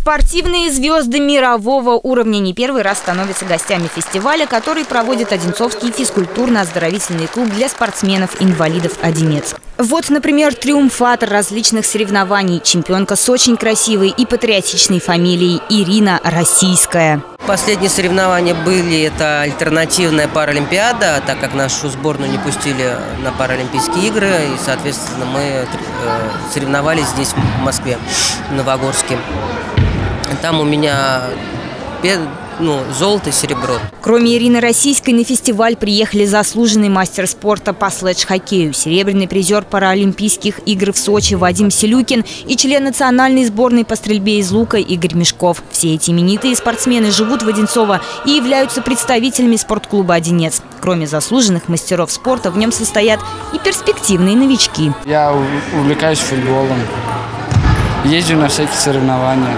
Спортивные звезды мирового уровня не первый раз становятся гостями фестиваля, который проводит Одинцовский физкультурно-оздоровительный клуб для спортсменов-инвалидов «Одинец». Вот, например, триумфатор различных соревнований, чемпионка с очень красивой и патриотичной фамилией Ирина Российская. Последние соревнования были, это альтернативная паралимпиада, так как нашу сборную не пустили на Паралимпийские игры, и, соответственно, мы соревновались здесь, в Москве, в Новогорске. Там у меня золото и серебро. Кроме Ирины Российской, на фестиваль приехали заслуженный мастер спорта по слэдж-хоккею, серебряный призер Паралимпийских игр в Сочи Вадим Селюкин и член национальной сборной по стрельбе из лука Игорь Мешков. Все эти именитые спортсмены живут в Одинцово и являются представителями спортклуба «Одинец». Кроме заслуженных мастеров спорта, в нем состоят и перспективные новички. Я увлекаюсь футболом, езжу на всякие соревнования.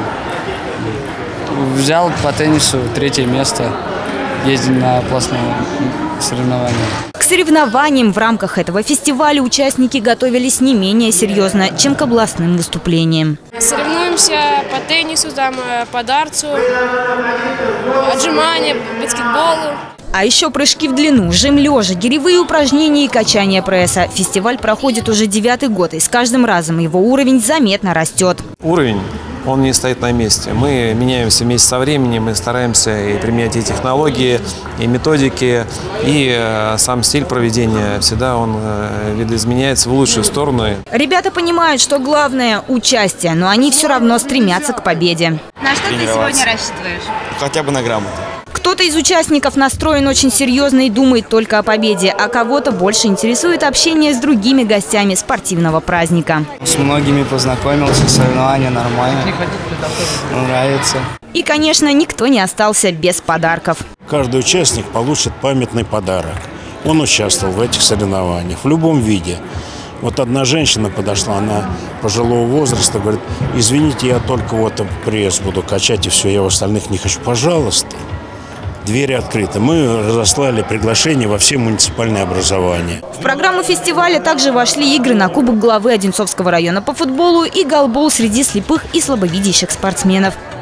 Взял по теннису 3-е место, ездил на областные соревнования. К соревнованиям в рамках этого фестиваля участники готовились не менее серьезно, чем к областным выступлениям. Соревнуемся по теннису, по дартсу, отжимания, баскетболу. А еще прыжки в длину, жим лежа, гиревые упражнения и качание пресса. Фестиваль проходит уже 9-й год, и с каждым разом его уровень заметно растет. Уровень, он не стоит на месте. Мы меняемся вместе со временем, мы стараемся и применять и технологии, и методики, и сам стиль проведения. Всегда он видоизменяется в лучшую сторону. Ребята понимают, что главное – участие, но они все равно стремятся к победе. На что ты сегодня рассчитываешь? Хотя бы на грамоту. Кто-то из участников настроен очень серьезно и думает только о победе, а кого-то больше интересует общение с другими гостями спортивного праздника. С многими познакомился, соревнования нормально, нравится. И, конечно, никто не остался без подарков. Каждый участник получит памятный подарок. Он участвовал в этих соревнованиях в любом виде. Вот одна женщина подошла, она пожилого возраста, говорит: извините, я только пресс буду качать и все, я в остальных не хочу. Пожалуйста. Двери открыты. Мы разослали приглашение во все муниципальные образования. В программу фестиваля также вошли игры на Кубок главы Одинцовского района по футболу и голбол среди слепых и слабовидящих спортсменов.